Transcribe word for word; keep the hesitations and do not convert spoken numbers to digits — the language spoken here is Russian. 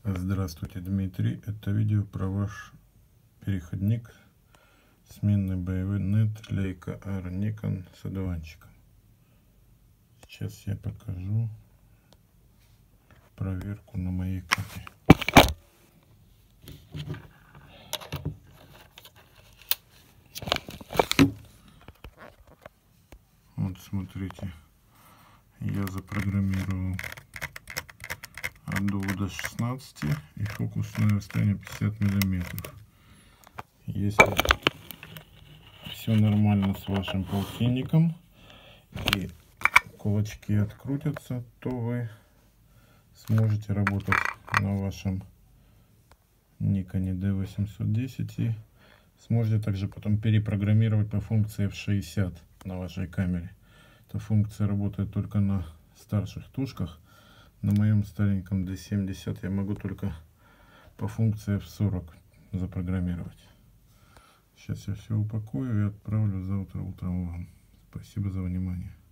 Здравствуйте, Дмитрий. Это видео про ваш переходник сменный боевой нет Leica R Nikon с одуванчиком. Сейчас я покажу проверку на моей камере. Вот смотрите, я запрограммировал от двух до шестнадцати и фокусное расстояние пятьдесят миллиметров. Если все нормально с вашим полтинником и кулачки открутятся, то вы сможете работать на вашем Nikon ди восемьсот десять и сможете также потом перепрограммировать по функции эф шестьдесят на вашей камере. Эта функция работает только на старших тушках. На моем стареньком ди семьдесят я могу только по функции эф сорок запрограммировать. Сейчас я все упакую и отправлю завтра утром вам. Спасибо за внимание.